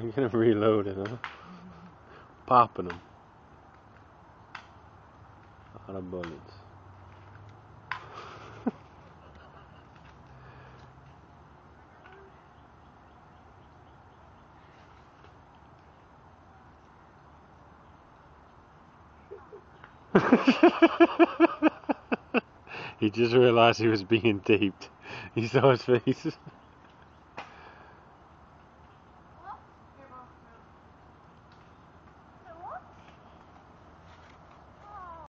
You're gonna reload it, huh? Popping them. A lot of bullets. He just realized he was being taped. He saw his face.